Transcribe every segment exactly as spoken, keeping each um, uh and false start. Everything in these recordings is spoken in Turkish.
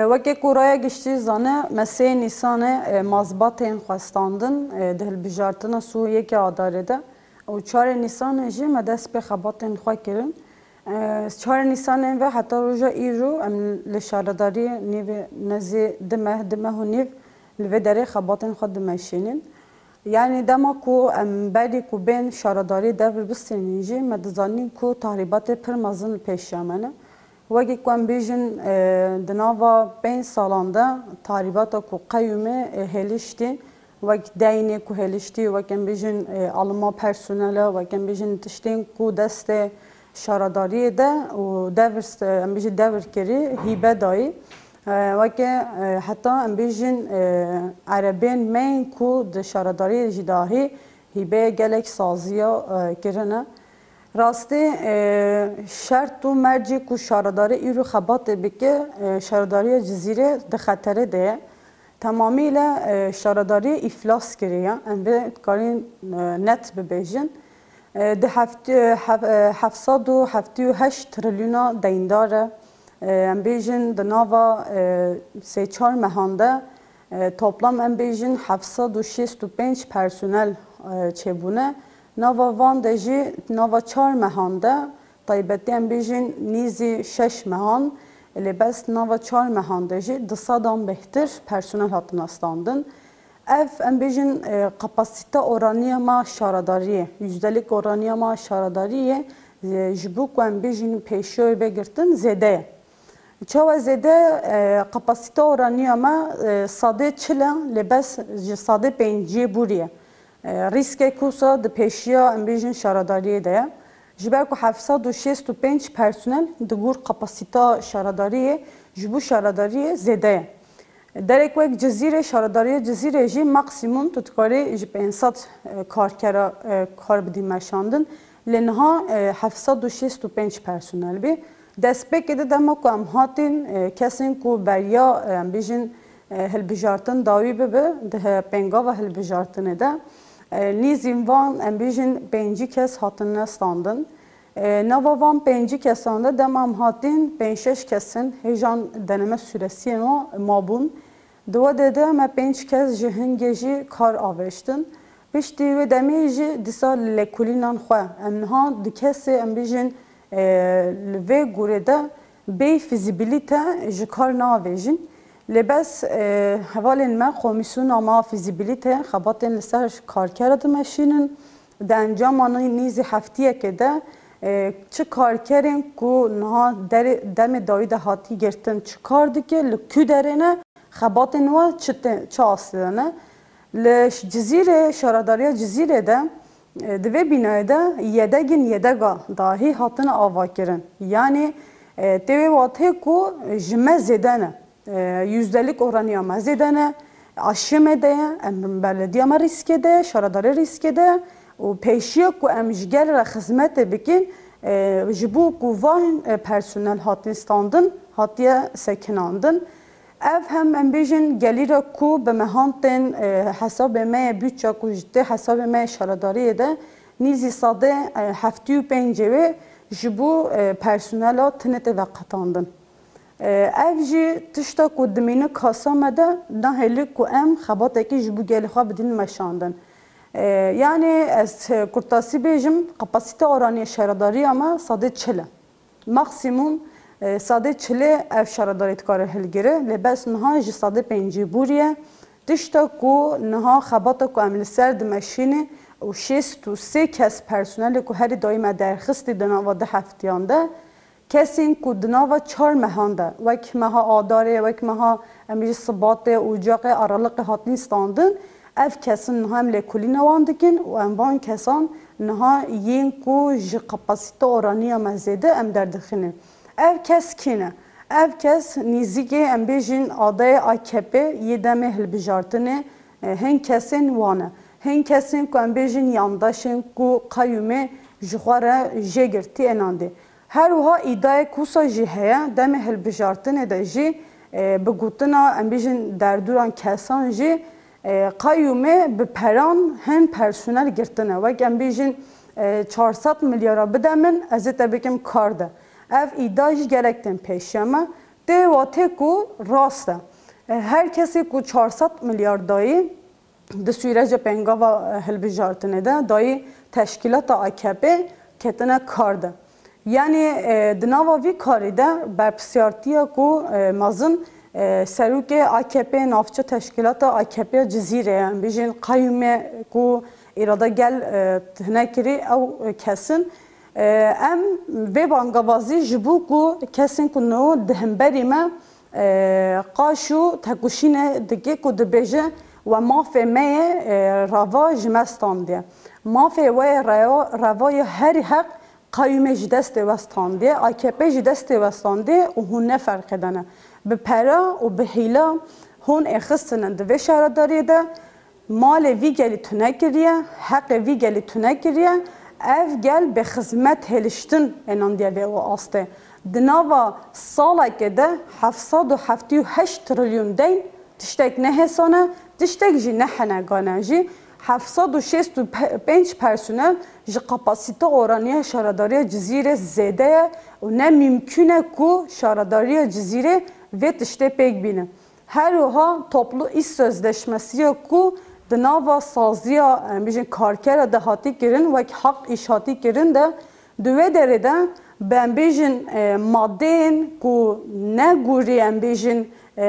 وەکێ کۆڕایە گشتی زانە مەسەیە نیسانê mazbatên xwestandin di hilbijartina Sûriyeyê adarê de û çarê Nîsanê jî me dest pê xebatên xwe kirin. Çarê Nîsanê ve heta roja îro em li şaredariyê nîvê nezê di meh di meh û nîv li vê derê xebatên xwe dimeşînin. Yani dema ku em berî ku bên şaredariyê devr bistênîn jî me dizanîn ku tahribatê pir mezin li pêşiya me ne. Wekî ku em bêjin di nava pênc salan de tahribata ku qeyûmê hêliştî wek deynê ku hêliştî wek em bêjin alima personela wek em bêjin tiştên ku destê şaredariyê de û devr em bêjî devr kirî hîbe dayî. Wekê heta em bêjin erebên mêyên ku di şaredariyê jî dahî hîbeyê gelek saziya kirine. Rastî şert û mercê ku şaredarî îro xebatê bike şaredariya Cizîrê di xeterê de ye. Tamamîle şaredariyê îflas kiriye. Em vê dikarîn net bibêjin. Di heft sed û heftî û heşt trilyona deyndar e. Em bêjin di nava sê çar mehan de toplam em bêjin heft sed û şêst û pênc personel çêbûne. Nava van de jî nava çar mehan de taybetî em bêjin nîzî şeş mehan lêbes nava çar mehan de jî di sedan bêhtir personel hatin astandin. Ev em bêjin kapasite oraniya ma şaredariyê yüzdelik oraniya ma şaredariyê ji bo ku em bêjin pêşiyoyê bêgirtin zêde ye. Çawa zêde kapasite oraniya me sadê çil e lêbes ji sadê pêncîyê bûriye. Riskê kusa di pêşiya em bêjin şaredariyê de ye. Ji ber ku heft sed û şêst û pênc personel di gor kapasîta şaredariyê ji bo şaredariyê zêde ye. Derek wek Cizîrê şaredariya Cizîrê jî maksimum tu dikarî ji pênc sed karkera kar bidî meşandin. Lê niha heft sed û şêst û pênc personel bê. Destpêkê de dema ku em hatin kesên ku beriya em bêjin hilbijartin dawî bibe di pêngava hilbijartinê de. Nîzîn van em bêjin pêncî kes hatin nestandin. Nava van pêncî kesan de dema em hatin pênc şeş kesin hêjan deneme süresiyên we mabûn. Di we de de me pênc kes ji hingê jî kar aveştin. Piştî wê demê jî dîsa li lêkolînan xwe em niha di kesê em bêjin li vê gorê de bê fîzîbilîte ji kar naavêjin. Lêbes hevalên me komîsyona ma fîzîbilîte xebatên li ser karkera dimeşînin. Di encamana nîzî heftiyekê de çi karkerên ku niha demê dawî de hatî girtin çi kar dike li kû derê ne xebatên we çi aslî ne. Li Cizîrê şaredariya Cizîrê de di vê bînayê de yedegên yedega dahî hatine avakirin. Yani tê wê watê ku ji me zêde ne. Yüzdelik oraniya me zêde ne. Aşî me de ye, em belediya me rîskê de ye, şaredarî rîskê de ye. û pêşiya ku em ji gel re xizmetê bikin ji bo ku van personel hatin standin hatiye sekinandin. Ev hem em bêjin gelîra ku bi mehan tên hesabê me yê bütçe ku ji tê hesabê me yê şaredariyê de nîzî sadê heftî û pêncê wê ji bo personela tinê tê veqetandin. Ev jî tişta ku dimîne kasa me de nahêlî ku em xebatekî ji bo gelê xwe bidîn meşandin. Yani ez kurtasî bêjim kapasite oraniya şaredariya me sadê çil e. Maksimum sadê çilê ev şaredarî dikare hilgire lêbes niha ji sadê pêncî bûriye. Tişta ku niha xebata ku em li ser dimeşînê û şêst û sê kes personelê ku herî dayî me derxistî di nava di heftiyan de kesên ku di nava çar mehan de wek meha adarê wek meha em bêjî sibatê ocaqê araliqê hatin standin. Ev kesin niha em lêkolîna wan dikin û em van kesan niha yên ku ji kapasite oraniya me zêde em derdixînin. Ev kes kîne? Ev kes nîzîkê em bêjin adayê A K P yê demê hilbijartinê hin kesên wan e. Hin kesên ku em bêjin yandaşên ku qeyûmê ji xwe re jêgirtî enandê. Her wiha îdayê kusa jî heye demê hilbijartinê de jî bi gotina em bêjin derdûran kesan jî qeyûmê bi peran hin personel girtine. Wek em bêjin çar sed milyara bide min ez ê te bikim kar de. Ev îda jî gelek tên pêşiya me ده واته کو راسته هر کسی کو چهارصد میلیارد دایی ده سویرج پنگا و هلبجارتنه ده دایی تشکیلات آکپه کتنه کار ده یعنی دناوا وی کاری ده برپسیارتیا کو مازن سروک آکپه نافچه تشکیلات آکپه جزیره بیجین قیومه کو اراده گل تنکری او کسن ام و بانگوازی جبو کو کسین کو نو دهنبری ما قاشو تکوشینه دگه کو دبیجه و مافه می روا جمستان ده مافه و روای هر حق قیومه جدست وستان ده آکپه جدست وستان ده و هون نفرق دانه به پرا و به حیلا هون اخستنند و شهرداری ده مال وی گلی تونکریه حق وی گلی تونکریه اف گل به خدمت هلشتن اناندیه و او آسته دناوا سالا که ده هفتصد و هفتاد و هشت تریلیون دین تشتک نه حسانه تشتک جی نه حنگانه جی هفتصد و شصت و پنج پرسونل جی کپاسیته اورانیه شهرداری جزیره زیده و نه ممکنه کو شهرداری جزیره و تشته پیک بینه هر وها toplu iş sözleşmesi ku dnava saziya bijin karkera da hati kirin ve hak iş hati kirin de düve derede ben bijin madden ku ne guri em bijin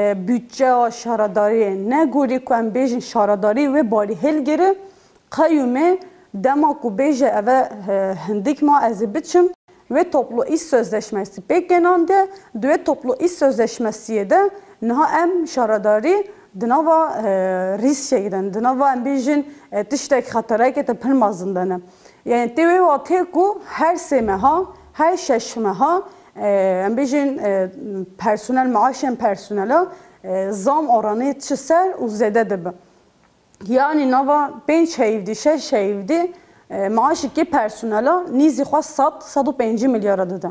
bütçe şaradari ne guri ku em bijin şaradari ve bari helgiri kayyume dema ku beje eve hindik ma ez biçim ve toplu iş sözleşmesi pek genelde düve toplu iş sözleşmesi de نها ام شارداری دنوا ریس شدن دنوا ام بیشین تشتک خطره که تپن مازندنه یعنی تیوی واته کو هر سمه ها هر ششمه ها ام بیشین پرسونل معاشن پرسونلا زام اورانه چسر و زده دبه یعنی نوا پنج هیفدی شش هیفدی معاشی که پرسونلا نیزی خواست صد صد و پنجی میلیارد دادن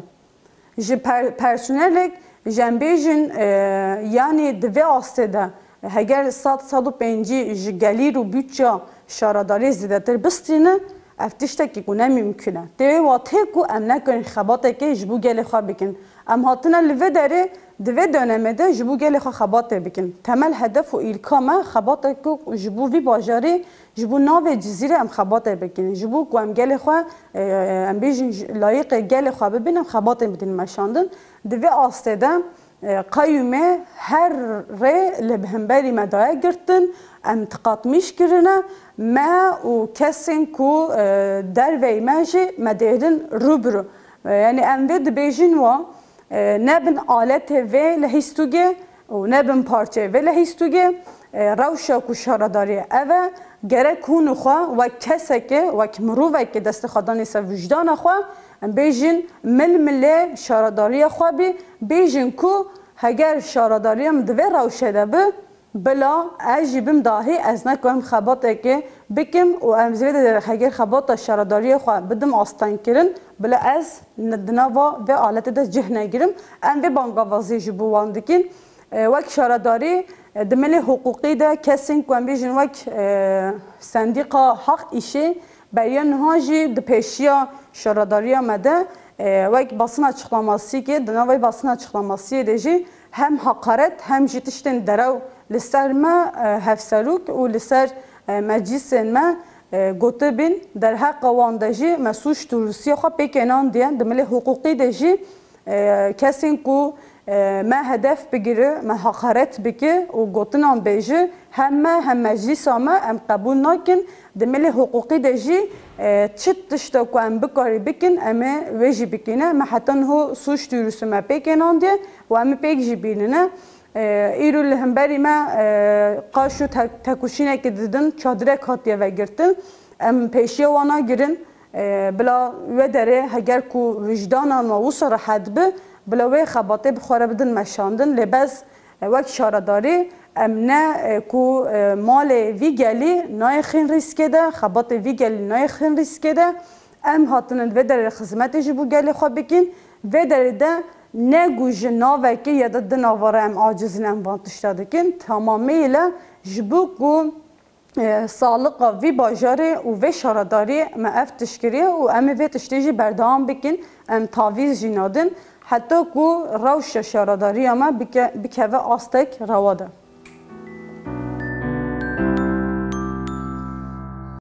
جی پرسونلک جنبیجن یعنی دوی آسته هگر صد صد و پنجی گلیر و bütçe شارداری زیادتر بستینه افتیشته که کنه ممکنه دوی واته کو ام نکن خباته که جبو گل خواه بکن ام هاتنه لوه داره دوی دانمه ده جبو گل خواه خباته بکن تمل هدف و ایلکامه خباته که جبو وی باجاری جبو ناو جزیره ام خباته بکن جبو کو ام گل خواه ام بیجن لایق گل خواه ببینم خباته بدین مشاندن دوی آسته ده قیومه هر ره لبهنبری مدایه گرتن امتقاطمیش کرنه ما و کسین کو در ویمجی مدیرن روبرو یعنی اموه دبیجین و نبن آلت و لحیستوگه و نبن پارچه و لحیستوگه روشا کو شارداری اوه گره کونو خواه و کسه که و کمروه که دست خدانی سا وجدان خواه بیجین مل مل شارداری خواه بی بیجین کو هگر شارداریم دوی روشه ده بی بلا اجیبم داهی از نکنم خباته که بکم و امزویده در هگر خبات شارداری خواه بدم آستان کرن بلا از ندنوا و آلت ده جه نگیرم ام به بانگاوازی جبو واندکین وک شارداری دمل حقوقی ده کسین کن بیجین وک صندیقا حق ایشه بیان هاجی د پیشیا شارداری آمده وک basın açıklaması ki dنوی basın açıklaması deji hem hakaret hem jitişten derav لسرما هفسروک و لسر مجلس ما گوتبین در حق واندجی مسوش تو روسیه خو پیکنان دیان دمل حقوقی دجی کسین کو ما هدف بگیره ما حقارت بگه و گوتنان بیجه همه هم مجلس ما ام قبول نکن دمل حقوقی دجی چت تشتا کو ام بکاری بکن اما وجی بکنه ما حتی هو سوش تو روسیه ما پیکنان دیان و ام پیک جبینه ایرو لهمبری ما قاشو تکوشینه که دیدن چادره کاتیه و گرتن ام پیشیه وانا گرن بلا و داره هگر کو وجدانان و وصر حد به بلا و خباته بخوره بدن مشاندن لباس وقت شارداری ام نه کو مال وی گلی نای خین ریسکه ده خبات وی گلی نای خین ریسکه ده ام هاتنن و داره خدمت جبو گلی خواه بکن و داره ده نه گوش ناوکی یا د ناواره ام عاجزین ام وانتشتا دکن تمامیلا جبو کو سالق وی باجاره و وی شارداری ما اف تشکریه و ام وی تشتیجی بردام بکن ام تاویز جنادن حتی کو روش شارداری اما بکوه آستک روا ده